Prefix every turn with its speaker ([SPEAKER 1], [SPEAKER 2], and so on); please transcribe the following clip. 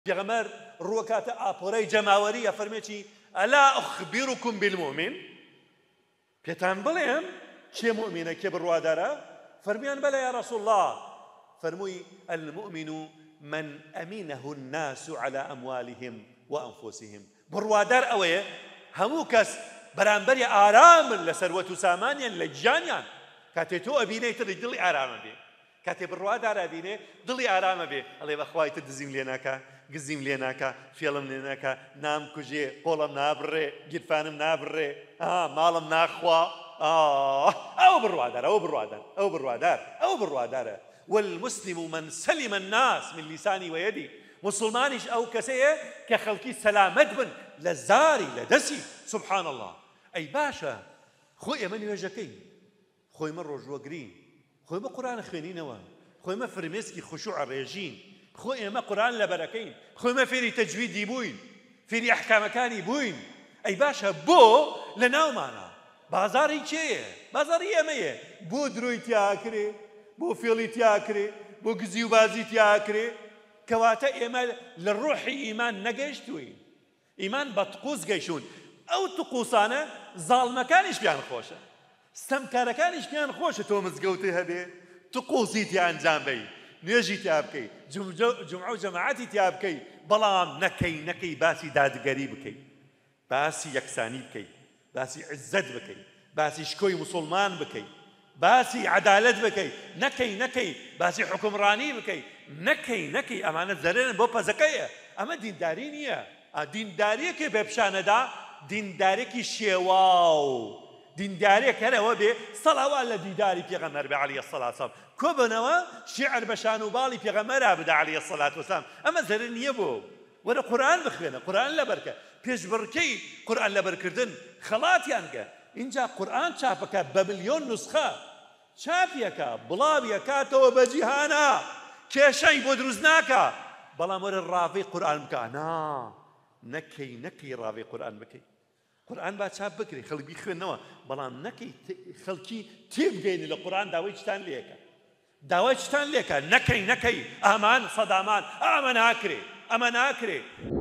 [SPEAKER 1] پێغەمبەر ڕووەکاتە ئاپۆرەی جەماوەریە فەرمێکی ئەلا ئوخبیرکم بالمؤمن پێتان بڵێم کێ مؤمنە کێ بڕوادارە فەرمیان بەلە یا رەسوول الله فەرمووی المؤمن من أمنه الناس على أموالهم وأنفسهم بڕوادار ئەوەیە هەموو کەس بەرامبەری ئارامن لە سەروەت و سامانیان لە گیانیان کاتێ تۆ ئەبینەیتڕی دڵی ئارامە بێ کاتێ بڕوادار ئەبینێ دڵی ئارامە بێ ئەڵێ بەخوای تر دزیم لێ ناکە گزیم لێ ناکە فێڵم لێ ناکە نام کوژێ قۆڵم نابڕێ گیرفانم نابڕێ ماڵم ناخوا ئەو بڕوادار ئەو بڕوادار ئەو بڕوادار ئەو بڕوادارە والمسلم من سلم الناس من لساني ويدي مسلمانیش ئەو کەسەیە کە خەڵکی سەلامەت بن لە زاری لە دەستی سبحان الله ئەی باشە خۆی ئێمە نوێژەکەین خۆی مە ڕۆژوەگرین خۆی مە قورآن خوێنینەوە خۆی مە فرمێسکی خوشوع ڕێژین خۆی ئێمە قورآن لەبەرەکەین خۆی مە فێری تەجویدی بووین فێری ئەحکامەکانی بووین ئەی باشە بۆ لە ناومانە بازاری کێیە بازاری ئێمەیە بۆ درۆی تیاکرێ بۆ فێڵی تیاکرێ بۆ گزی و بازی تیاکرێ کەواتە ئێمە لە ڕۆحی ئیمان نەگەیشتووین ئیمان بە تقوس گەیشتوون ئەو تقوسانە زاڵمەکانیش پیان خۆشە ستەمکارەکانیش پیان خۆشە تۆ مزگەوتی هەبێ تقوسی تیا ئەنجام بەی نوێژی تیا بکەی جومعە و جەماعەتی تیا بکەی بەڵام نەکەی باسی دادگەری بکەی باسی یەکسانی بکەی باسی عزت بکەی باسی شکۆی موسڵمان بکەی باسی عەدالەت بکەی نەکەی باسی حکومڕانی بکەی نەکەی ئەمانە زەرێنن بۆ پەزەکەیە ئەمە دینداری نییە دینداریەکێ بێ پیشانەدا دیندارێکی شێواو دیندارێک هەرەوە بێ سەڵاوات لە دیداری پێغەمبەر بێ عەلەیهی سەڵات وسەلام کۆبنەوە شیعر بە شان و باڵی پێغەمبەرا بدە عەلەیهی سەڵات وسەلام ئەمە زەرر نییە بۆ وەرە قورئان بخوێنە قورئان لەبەرکە پێشبڕکەی قورئان لەبەرکردن خەڵاتیان کە اینجا قورئان چاپەکە بە ملیۆن نوسخە چاپیەکە بڵاویەکاتەوە بە جیهانە کێشەی بۆ دروست ناکە بەڵام وەرە ڕاوی قورئان بکە نەکەی ڕاوی قورئان بکەی قورئان با چاپ بکری خەڵک بیخوێنەوە بەڵام نەکەی خەڵکی تێبگەینی لە قورئان داوای چتان لێکە نەکەی ئامان سەدامان ئەمە ناکرێ